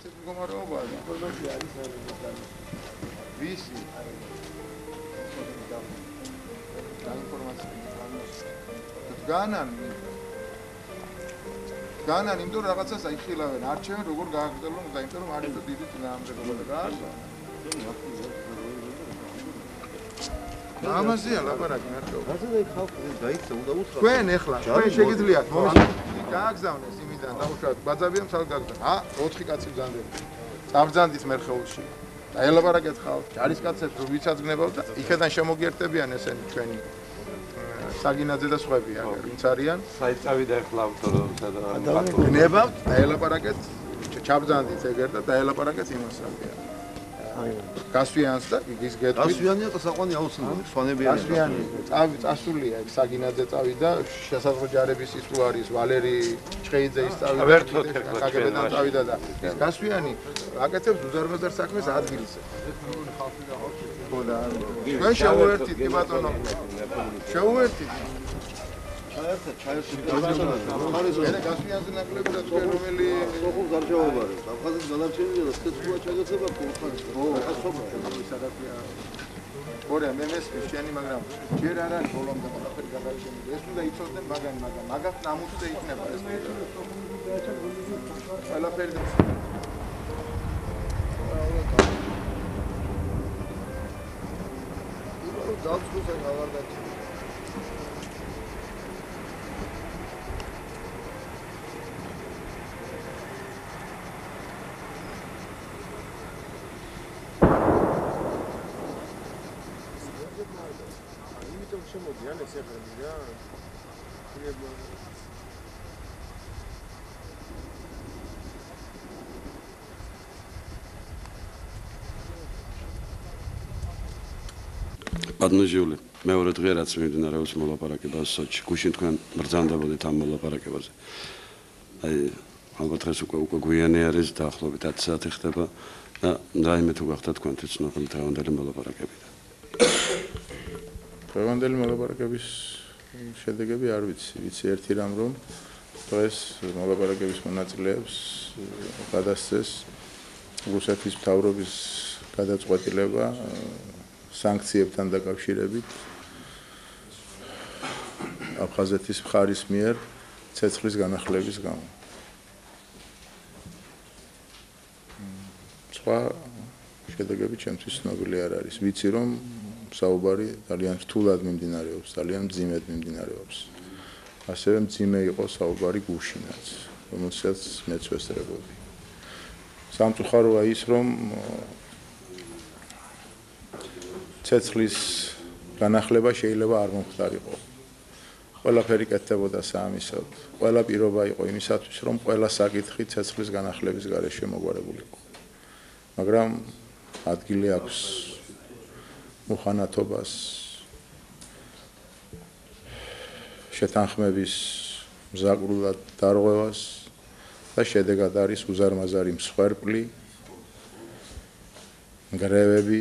ესეთი მდგომარეობაა. ინფორმაცია არის ნამდვილად. ვისი? და ინფორმაცია განან იმიტომ რომ რაღაცას აიხილავენ, არჩევენ როგორ გააგრძელონ და იმიტომ რომ არის დიდი წინააღმდეგობა და გაარსო. ამაზეა ლაპარაკი მარტო. რაზე ხალხი დაიცა უნდა უთხრა. თქვენ ეხლა თქვენ შეგიძლიათ გააგზავნეს იმიდან დაუშვათ ბაძავიან თალ გაგზავნა. 4 კაცი ბრძანდება. წაბრძანდით მერხეულში. დაელაპარაკეთ ხალხს, ჯარისკაცებს რო ვიცაძგნებავთ და იქიდან შემოგიერთებიან ესენი ჩვენი საგინაძე და სხვები აგერ ვინც არიან. საიტავიდა ეხლა რომ გნებავთ, დაელაპარაკეთ, ჩაბრძანდით ეგერ და დაელაპარაკეთ იმას რამეა. გასვიანს და ის გეტყვით. გასვიანია და საყვანი აუცილებლად სვანებიანი. გასვიანი წასულია ეგ საგინაძე წავიდა, შესაძლო ჯარების ის რო არის ვალერი ჩხეიძეის წავიდა. ვერთოთ ეხლა კგბ-დან წავიდა და ეს გასვიანი აკეთებს უზარმაზარ საქმეს ადგილზე. ჩვენ შევუერთდით კი ბატონო. შევუერთდით. ჩაერთეთ. მე გასვიანზე ნაკლები და თქვენ რომელი სოფლ გარჩევობა არის. აფხაზის განარჩენია და სქესუა ჩაგეცება ხალხს. ო, ახლა სოფლ სადაფია. ორე მე მესმის შენი, მაგრამ ჯერ არ არის ბოლომდე ყველაფერი გადაიშენილი. ეს უნდა იცოდნენ მაგან მაგას ნამუსზე იქნება ეს. ყველაფერი დავწუხე გავარდაჭი. იმიტომ შემოდიან ეს ეყრები რა. ბატონო მეორე დღე რაც მიმდინარეობს მოლაპარაკება სოჩში, გუშინ თქვენ ბრძანდებოდით ამ მოლაპარაკებაზე. აი, ალბათ დღეს უკვე გვიანი არის, დაახლოებით 10 საათი ხდება და რაიმე თუ გახდა თქვენთვის ცნობილი დღევანდელი მოლაპარაკებიდან. დღევანდელი მოლაპარაკების შედეგები არ ვიცი ერთი რამ რომ დღეს მოლაპარაკების მონაწილეებს გადასცეს რუსეთის მთავრობის გადაწყვეტილება სანქციებთან დაკავშირებით აფხაზეთის მხარის მიერ ცეცხლის განახლების გამო. სხვა შედეგები ჩემთვის ცნობილი არ არის. ვიცი რომ საუბარი ძალიან რთულად მიმდინარეობს, ძალიან მძიმედ მიმდინარეობს. ასევე მძიმე იყო საუბარი გუშინაც, რომელსაც მეც ვესწრებოდი. სამწუხაროა ის რომ ცეცხლის განახლება შეიძლება არ მომხდარიყო. ყველაფერი კეთდებოდა საამისოდ. ყველა პირობა იყო იმისათვის, რომ ყველა საკითხი ცეცხლის განახლების გარეშე მოგვარებულიყო. მაგრამ ადგილი აქვს მუხანათობას, შეთანხმების მზაკრულად დარღვევას და შედეგად არის უზარმაზარი მსხვერპლი, ნგრევები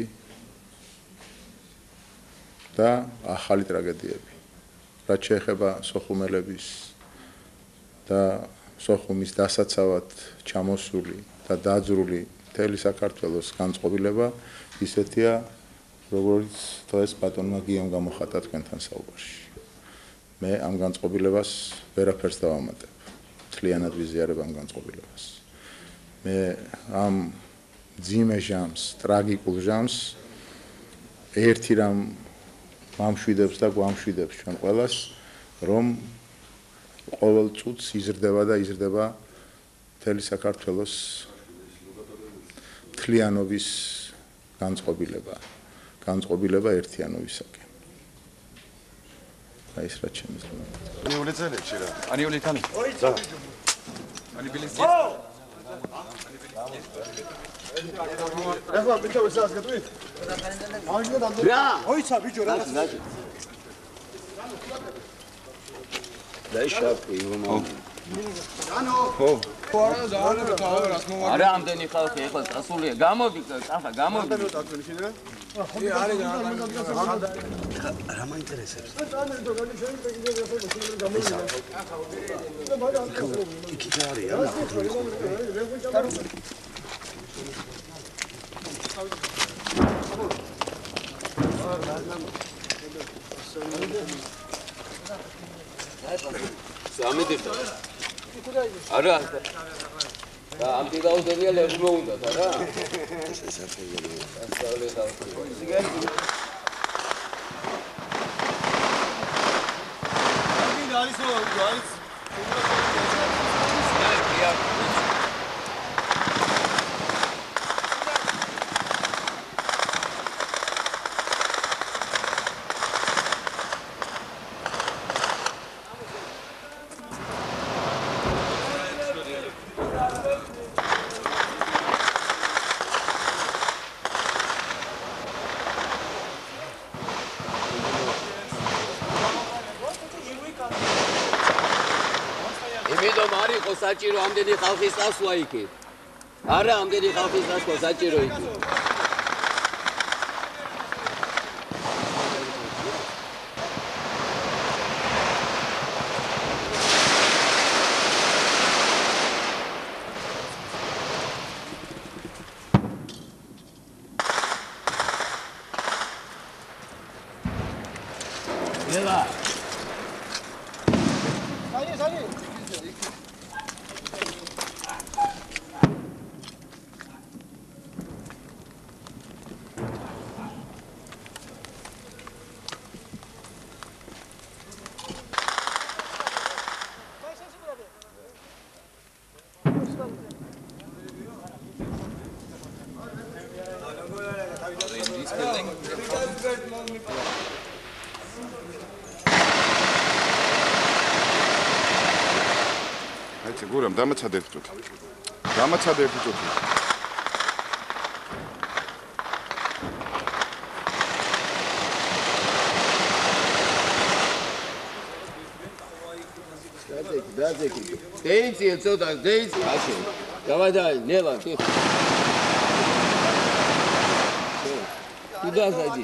და ახალი ტრაგედიები. რაც შეეხება სოხუმელების და სოხუმის დასაცავად ჩამოსული და დაძრული მთელი საქართველოს განწყობილება ისეთია, როგორც დღეს ბატონმა გიამ გამოხატა თქვენთან საუბარში. მე ამ განწყობილებას ვერაფერს დავამატებ. მთლიანად ვიზიარებ ამ განწყობილებას. მე ამ მძიმე ჟამს, ტრაგიკულ ჟამს ერთი რამ მამშვიდებს და გვამშვიდებს ჩვენ ყველას, რომ ყოველ წუთს იზრდება და იზრდება მთელი საქართველოს მთლიანობის განწყობილება ერთიანობისაკენ. აი ეს რაც შემიძლია. ანიული წელებში რა. ანიული თანი. და ანიბილის ეხლა ბიჭო ვისას გეტყვით? რა? ოიცა ბიჭო რა? დაიშაპი უმო. ანუ ხო. არა ზაალე თავერას მოვა. არა ამდენი ხალხი ეხლა წასულია. გამოდი, კახა, გამოდი. რა მაინტერესებს? იქ არის რა? სამედიხა. არა. და ამ დიგაუზენია ლევს მოუნდათ, არა? იმიტომ არ იყო საჭირო ამდენი ხალხის წასვლა იქით. არა, ამდენი ხალხის წასვლა საჭირო იქით. ელა აიცი გურამ დამაცადე ფუჭოთ. დამაცადე ფუჭოთ. დაზეკი. დეიცი ცოტა, დეიცი. აშენ. გავადაი, ნელა. უდაზადი.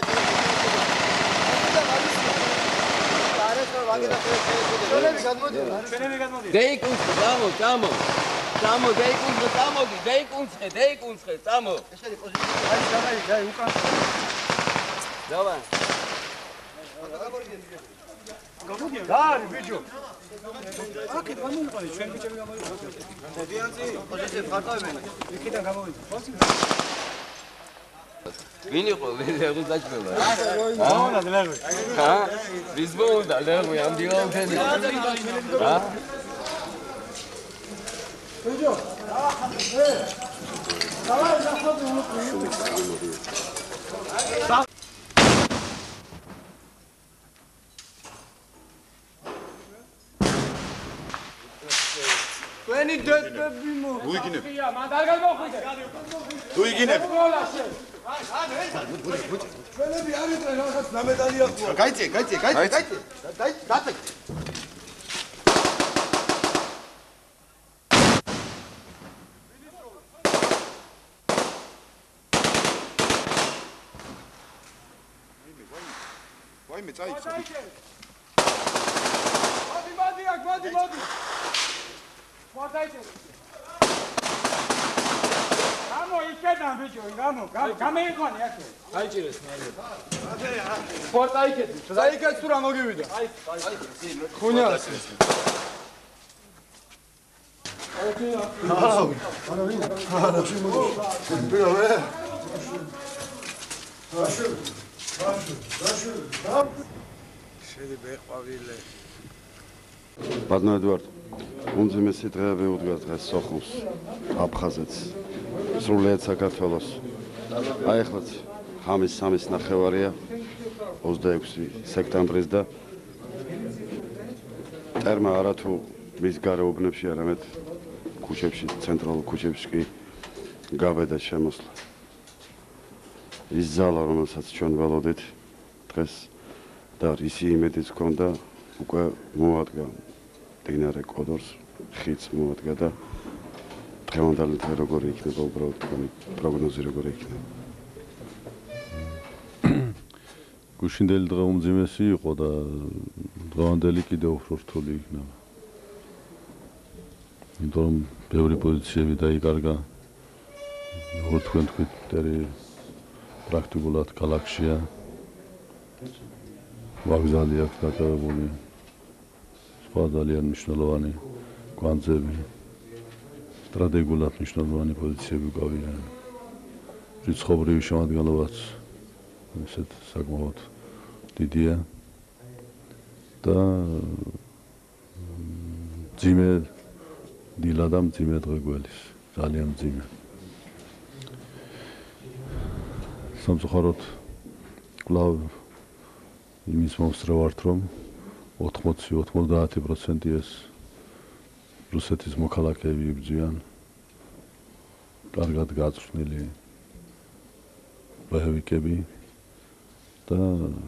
Deikунცხე, გამო. Გამო, deikუნცხე, გამოდი, deikუნცხე, გამო. დაი უკან. დავა. გარი ბიჭო. აქეთ გამოიყვანე, ჩვენ ბიჭები გამოიყვანე. დედიანცი, პოზიციებს ხარტავენ. იქიდან გამოვიდა. ვინ იყო ლეღვის დაჭრება? აუნა ლეღვი. ჰა? ვის მოუნდა ლეღვი ამ დილაუთენი? ჰა? ბიჭო. დავაი ნახოთ ვენი დედები მო. უიგინებ. მან არ გამოხვიდე. უიგინებ. ჩვენები არ იყვნენ რაღაც ნამედალია ხო. გაიწე. დაწე. ვაიმე წაიწე. მოდი. მოდი. გამო იქიდან ბიჭო, გამეიყვანე აქე. აიჭირეს მე. სპორტ აიქედი. დაიქეც თუ რა მოგივიდა? აი. ხუნიას. ბატონო ედვარდ, უმძიმესი დღეები უდგას დღეს სოხუმს, აფხაზეთს, სრულიად საქართველოს. აი ახლაც ხამის 3-ის ნახევარია 26 სექტემბრის და ტერმა არათუ მის გარეუბნებში, არამედ ქუჩებში, ცენტრალურ ქუჩებში კი გაბედა შემოსვლა. ის ზალა, რომელსაც ჩვენ ველოდით დღეს და ისი იმედიც ჰქონდა, უკვე მოადგა მდინარე კოდორს, ხიდს მოადგა და დღევანდელი დღე როგორი იქნება, უბრალოდ პროგნოზი როგორი იქნება. გუშინდელი დღე უმძიმესი იყო და დღევანდელი კიდევ უფრო რთული იქნება. იმიტომ რომ ბევრი პოზიციები დაიკარგა, როგორც თქვენ თქვით, მტერი პრაქტიკულად ქალაქშია. ვაგზალი აქვს დაკავებული, სხვა ძალიან მნიშვნელოვანი კვანძები, სტრატეგიულად მნიშვნელოვანი პოზიციები უკავია. რიცხობრივი შემადგენლობაც ესეთ საკმაოდ დიდია და ძიმე დილა და მძიმე დღე გველის, ძალიან მძიმე. სამწუხაროდ კვლავ იმის მომსწრე ვართ, რომ 80-90% ეს რუსეთის მოქალაქეები იბრძვიან, კარგად გაწვრთნილი ბოევიკები და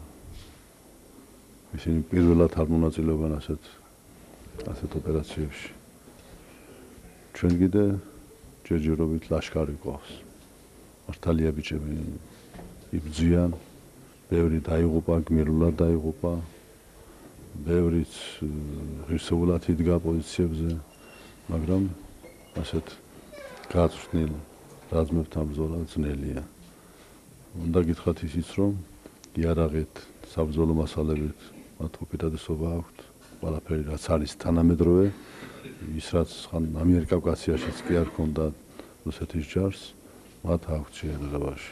ისინი პირველად არ მონაწილეობენ ასეთ ოპერაციებში. ჩვენ კიდე ჯერჯერობით ლაშქარი გვყავს. მართალია ბიჭები იბრძვიან, ბევრი დაიღუპა, გმირულად დაიღუპა, ბევრიც ღირსეულად იდგა პოზიციებზე, მაგრამ ასეთ გაწვრთნილ რაზმებთან ბრძოლა ძნელია. უნდა გითხრათ ისიც, რომ იარაღით, საბრძოლო მასალებით მათ უპირატესობა აქვთ, ყველაფერი რაც არის თანამედროვე, ის რაც ამიერკავკასიაშიც კი არ ქონდა რუსეთის ჯარს, მათ აქვთ შეერთებაში.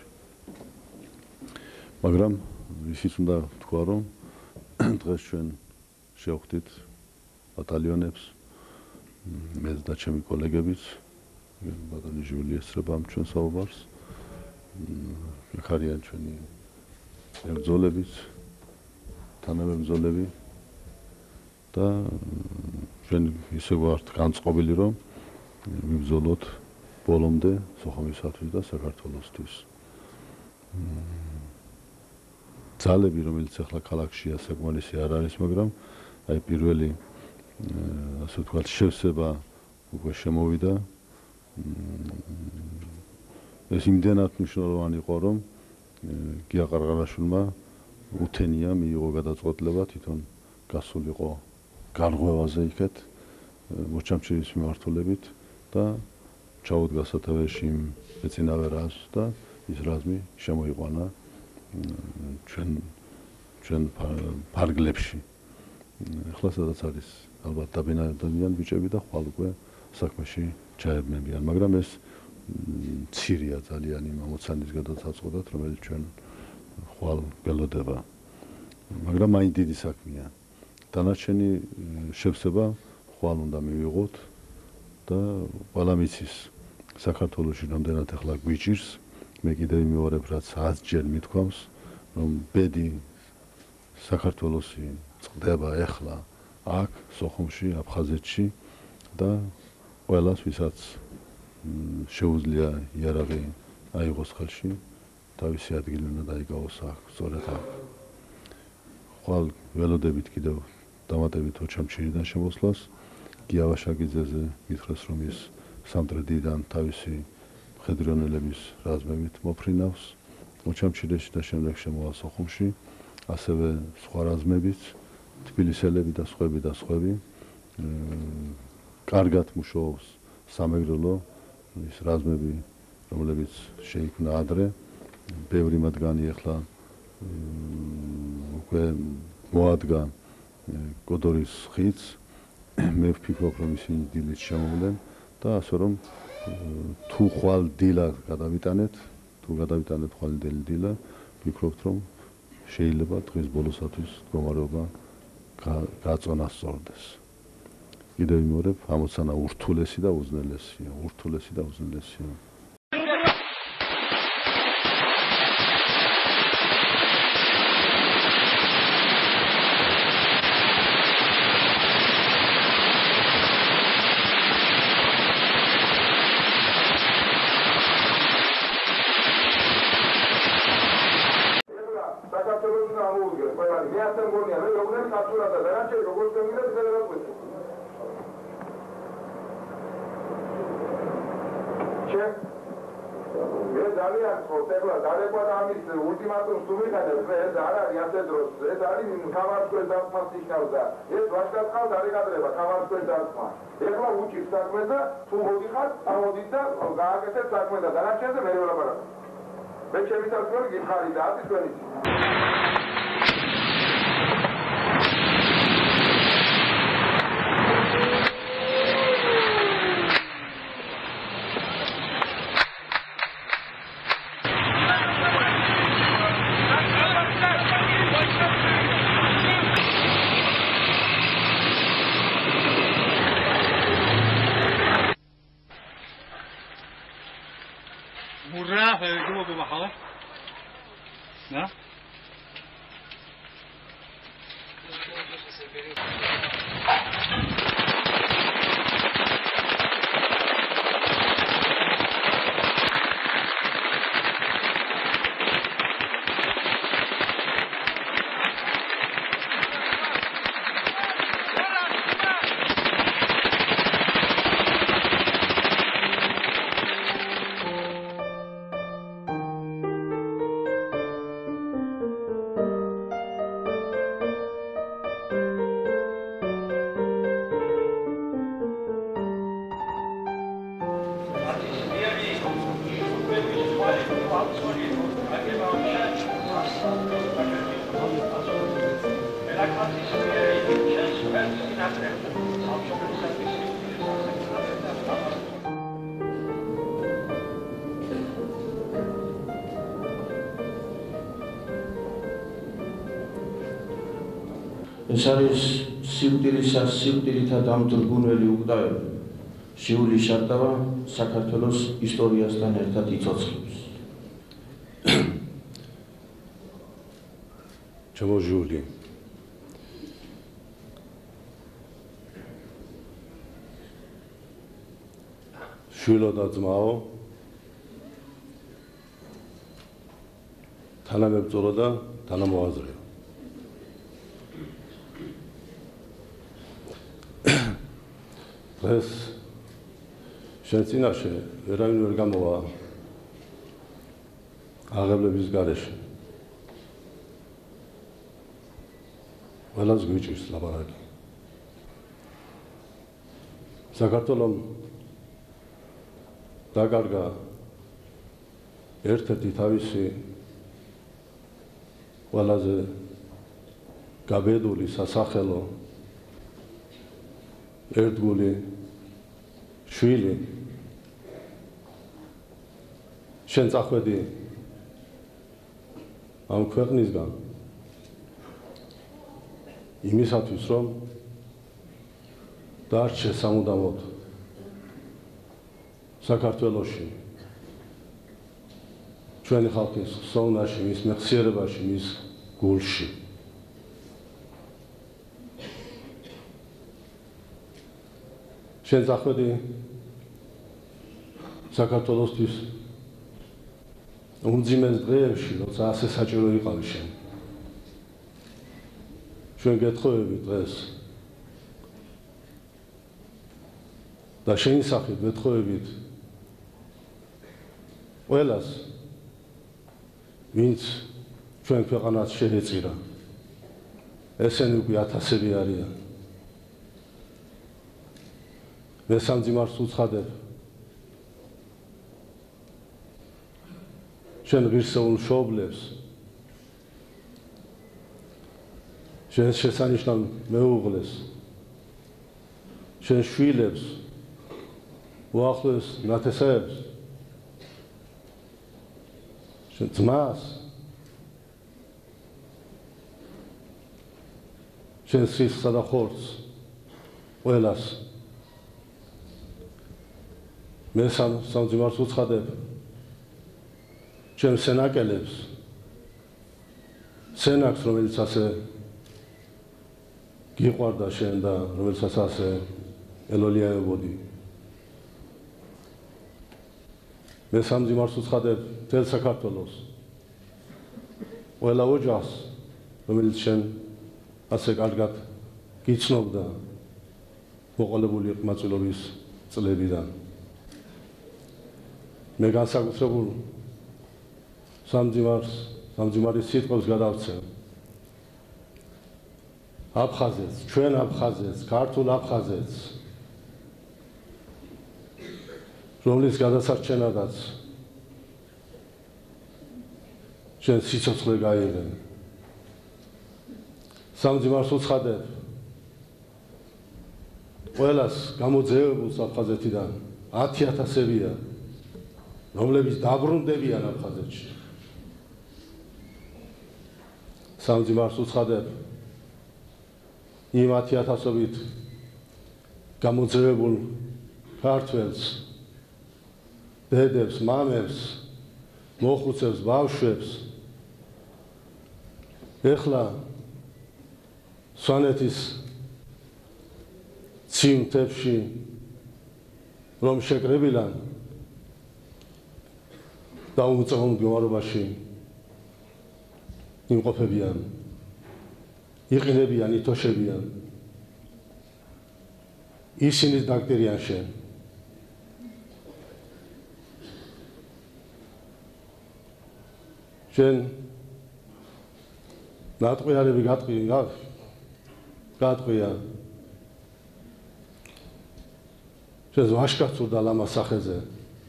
მაგრამ ისიც უნდა თქვა, რომ დღეს ჩვენ შევხვდით ბატალიონებს, მეც და ჩემი კოლეგებიც, ბატალიონი ესწრება ამ ჩვენ საუბარს. აქ არიან ჩვენი ბრძოლებიც, თანამებრძოლები და ჩვენ ისე ვართ განწყობილი, რომ ვიბრძოლოთ ბოლომდე სოხუმისათვის და საქართველოსთვის. ძალები, რომელიც ახლა ქალაქშია, საკმარისი არ არის, მაგრამ აი პირველი ასე ვთქვათ შევსება უკვე შემოვიდა. ეს იმდენად მნიშვნელოვანი იყო, რომ გია ყარყარაშვილმა უთენია მიიღო გადაწყვეტილება თვითონ გასულიყო განღვევაზე იქეთ მოჩამჩირის მიმართულებით და ჩაუდგა სათავეში ეწინავე რაზმს და ის რაზმი შემოიყვანა ჩვენ ფარგლებში. ახლა სადაც არის ალბათ დაბინავდნენ ბიჭები და ხვალ უკვე საქმეში ჩაებმებიან, მაგრამ ეს მცირეა ძალიან იმ ამოცანის გადაწყვეტად, რომელიც ჩვენ ხვალ ველოდება. მაგრამ მაინც დიდი საქმეა. დანარჩენი შევსება ხვალ უნდა მივიღოთ და ყველა მიცის საქართველოში რამდენად ახლა გვიჭირს, მე კიდევ იმეორებ, რაც 100-ჯერ მithქვამს, რომ ბედი საქართველოსი წყდება ახლა აქ სოხუმში, აფხაზეთში და ყველას ვისაც შეუძლია იარაღი აიღოს ხელში, თავისი ადგილი უნდა დაიკავოს აქ, სწორედ აქ. ხვალ ველოდებით კიდევ დამატებით ოჩამჩირიდან შემოსვლას, გია ვაშაკიძეზე მითხრეს, რომ ის სამტრედიდან თავისი მხედრიონელების რაზმებით მოფრინავს ოჩამჩირეში და შემდეგ შემოვა სოხუმში, ასევე სხვა რაზმებიც, თბილისელები და სხვები. კარგად მუშაობს სამეგრელო ის რაზმები, რომლებიც შეიქმნა ადრე, ბევრი მათგანი ახლა უკვე მოადგა კოდორის ხიდს, მე ვფიქრობ, რომ ისინი დილით შემოვლენ და ასე რომ თუ ხვალ დილა გადავიტანეთ, ხვალინდელი დილა, ვფიქრობთ, რომ შეიძლება დღის ბოლოსათვის მდგომარეობა გაწონასწორდეს. კიდევ იმეორებ, ამოცანა ურთულესი და უზნელესია. ეს ძალიან ხოთ ეხლა დარეკვა და ამის ულტიმატუმს თუ მიხადებს ეს არ არის ასე დროს ეს არის თამაშის დასმას ნიშნავს და ეს ვაჟკაცყალ დარეკადრება თამაშის დასმა ეხლა უჭირს საქმე და თუ მოდიხარ წამოდით და გააკეთეთ საქმე და დანარჩენზე მე ველაპარაკო მე ჩემი საქმე გიხარი და ათი თქვენი Ура, губа помахала. Да? ეს არის სიკვდილითა დამძრგუნველი უკდავები. შიული შარტავა საქართველოს ისტორიასთან ერთად იცოცხლებს. ჩემო ჟული, შვილო და ძმაო, თანამებრძოლო და თანამოაზრეო. დღეს შენ წინაშე ვერავინ ვერ გამოვა აღებლების გარეშე. ყველას გვიჭირს ლაპარაკი. საქართველომ დაკარგა ერთ-ერთი თავისი ყველაზე გაბედული სასახელო ერთგული შვილი შენ წახვედი ამ ქვეყნისგან იმისათვის რომ დარჩე სამუდამოდ საქართველოში ჩვენი ხალხის ხსოვნაში, მის მეხსიერებაში, მის გულში. შენ წახვედი საქართველოსთვის უმძიმეს დღეებში, როცა ასე საჭირო იყავი შენ. ჩვენ გეთხოვებით დღეს და შენი სახით ვეთხოვებით ყველას, ვინც ჩვენ ქვეყანას შეეწირა. ესენი უკვე ათასები არიან. მე სამძიმარს უცხადებ შენ ღირსეულ მშობლებს, შენ შესანიშნავ მეუღლეს, შენ შვილებს, უახლოეს ნათესაებს, შენ ძმას, შენ სისხლსა და ხორცს, ყველას მე სამძიმარს უცხადებ ჩემს სენაკელებს, სენაკს, რომელიც ასე გიყვარდა შენ და რომელსაც ასე ელოლიაებოდი. მე სამძიმარს უცხადებ მთელ საქართველოს, ყველა ოჯახს, რომელიც შენ ასე კარგად გიცნობდა მოყოლებული ყმაწვილობის წლებიდან. მე განსაკუთრებულ სამძიმარის სიტყვებს გადავცემ. აფხაზეთს, ჩვენ აფხაზეთს, ქართულ აფხაზეთს, რომლის გადასარჩენადაც ჩვენ სიცოცხლე გაიღებ. სამძიმარს უცხადებ ყველას გამოძევებულს აფხაზეთიდან 10,000-ებია, რომლებიც დაბრუნდებიან აფხაზეთში. სამძიმარს უცხადებ იმ 10,000-ობით გამოძევებულ ქართველს, დედებს, მამებს, მოხუცებს, ბავშვებს. ეხლა სვანეთის ცივ მთებში რომ შეკრებილან და უწყლო მდგომარეობაში იმყოფებიან, იყინებიან, ითოშებიან. ისინი დაგტირიან შენ. შენ ნატყვიარები გატყვია. შენ ვაშკაცურდა ლამა სახეზე.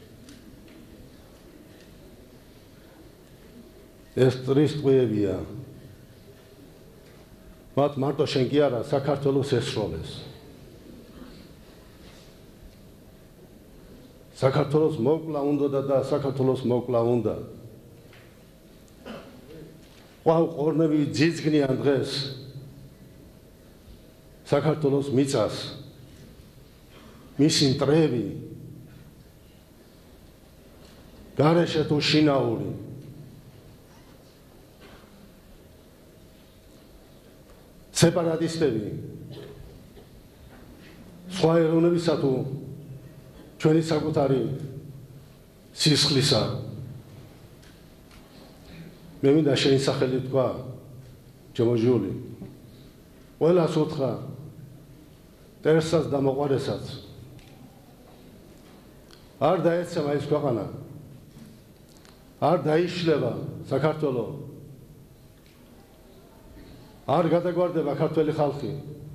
ეს ტრის ტყვიებია. მათ მარტო შენ კი არა, საქართველოს ესროლეს. საქართველოს მოკლა უნდა და საქართველოს მოკლა უნდა. ყორნები ძიძგნიან დღეს საქართველოს მიწას. მისი მტრები გარეშე თუ შინაური სეპარატისტები სხვა ეროვნებისა თუ ჩვენი საკუთარი სისხლისა მე მინდა შენი სახელი თქვა ჯემოჟული ყველას უთხრა ტერსაც და მოყვარესაც არ დაეცემა ეს ქვეყანა არ დაიშლება საქართველო არ გადაგვარდება ქართველი ხალხი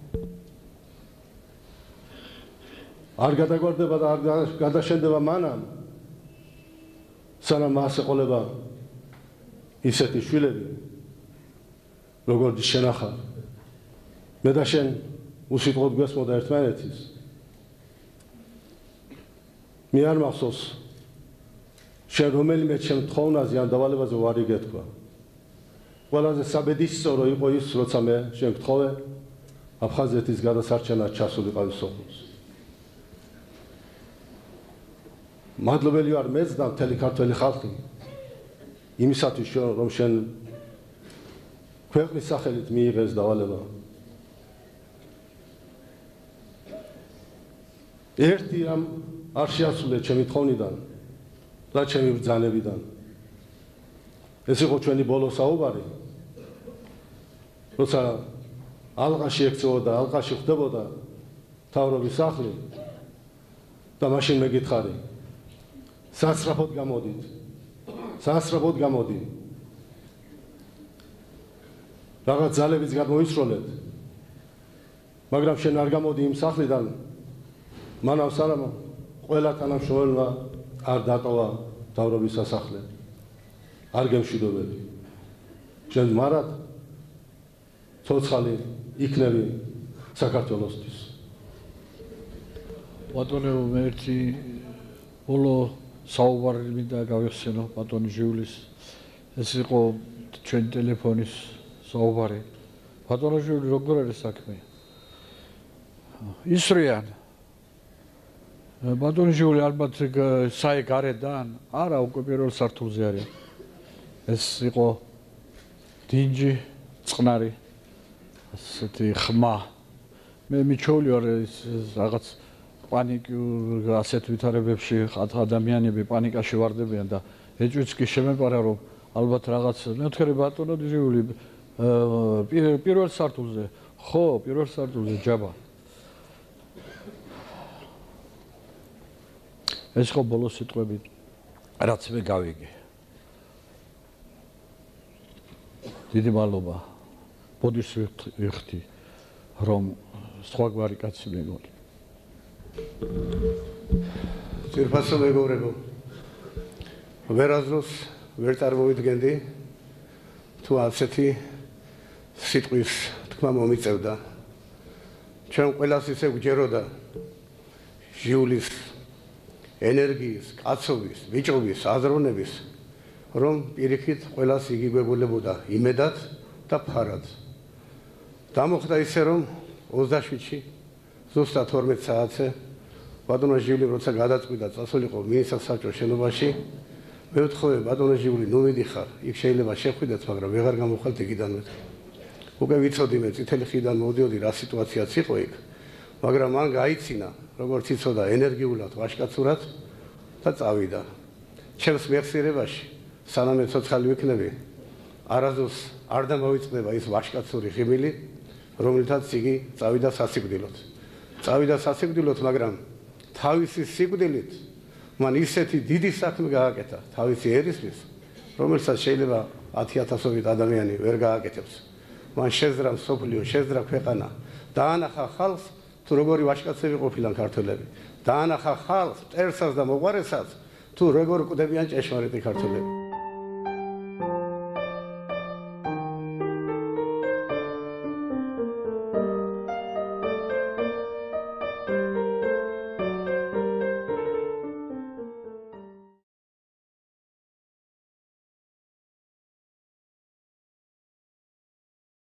არ გადაგვარდება და არ გადაშენდება მანამ სანამ მას ეყოლება ისეთი შვილები როგორც შენ ახალ მე და შენ უსიტყვოდ გვესმოდა ერთმანეთის მე არ მახსოვს შენ რომელიმე ჩემ თხოვნაზე ან დავალებაზე ვარი გეთქვა ყველაზე საბედისწორო იყო ის როცა მე შენ გთხოვე აფხაზეთის გადასარჩენად ჩასულიყავი სოფელს მადლობელი ვარ მეც და მთელი ქართველი ხალხი იმისათვის რომ შენ ქვეყნის სახელით მიიღეს დავალება ერთი რამ არ შეასრულე ჩემი თხოვნიდან და ჩემი ბრძანებიდან ეს იყო ჩვენი ბოლო საუბარი როცა ალყაში ექცეოდა ალყაში ხდებოდა მთავრობის სახლი და მაშინ მე გითხარი სასწრაფოდ გამოდი რაღაც ძალებიც გამოისროლეთ მაგრამ შენ არ გამოდი იმ სახლიდან მანამ სანამ ყველა თანამშრომელმა არ დატოვა მთავრობის სასახლე არ გემშვიდობები შენ მარად ცოცხალი იქნები საქართველოსთვის ბატონო მე ერთი ბოლო საუბარი მინდა გავიხსენო ბატონიშვილის ეს იყო ჩვენ ტელეფონის საუბარი ბატონიშვილი როგორ არის საქმე ისრიან ბატონიშვილი ალბათ საი გარედან არა უკვე პირველ სართულზე არის ეს იყო დინჯი წყნარი ასეთი ხმა მე მიჩვეული ვარ რაღაც პანიკურ ასეთ ვითარებებში ადამიანები პანიკაში ვარდებიან და ეჭვიც კი შემეპარა რომ ალბათ რაღაც მეთხარი ბატონიშვილი პირველ სართულზე ხო პირველ სართულზე ჯაბა ეს ხო ბოლო სიტყვები რაც მე გავიგე. დიდი მადლობა. ბოდიშ ვიხდი რომ სხვაგვარი კაცი მეგონი. ძირფასო მეგობრებო, ვერაზროს ვერ წარმოვიდგენდი თუ ასეთი სიტყვის თქმა მომიწევდა. ჩვენ ყველას ისე გვჯეროდა ჟიულის ენერგიის, კაცობის, ბიჭობის, აზროვნების, რომ პირიქით ყველას იგიგებულებოდა იმედად და ფარად. დამოხდა ისე რომ 27-ში ზუსტად 12 საათზე ბატონო ჟიული როცა გადაწყვიტა წასულიყო მინისტრთა საბჭოს შენობაში, მე ვთხოვე ბატონო ჟიული, ნუ მიდიხარ, იქ შეიძლება შეხვიდეთ, მაგრამ ვეღარ გამოვხვალთ იქიდანვე. უკვე ვიცოდი მე წითელი ხიდიდან მოვდიოდი რა სიტუაციაც იყო იქ, მაგრამ მან გაიცინა, როგორც იცოდა ენერგიულად, ვაჟკაცურად და წავიდა. ჩემს მეხსიერებაში, სანამ მე ცოცხალი ვიქნები, არასდროს არ დამოვიწყდება ის ვაჟკაცური ღიმილი, რომლითაც იგი წავიდა სასიკვდილოდ. წავიდა სასიკვდილოდ, მაგრამ თავისი სიკვდილით მან ისეთი დიდი საქმე გააკეთა თავისი ერისთვის, რომელსაც შეიძლება 10,000-ობით ადამიანი ვერ გააკეთებს. მან შეძრა მსოფლიო, შეძრა ქვეყანა, დაანახა ხალხს, თუ როგორი ვაჟკაცები ყოფილან ქართველები. დაანახა ხალხს, მტერსაც და მოყვარესაც, თუ როგორ კვდებიან ჭეშმარიტი ქართველები.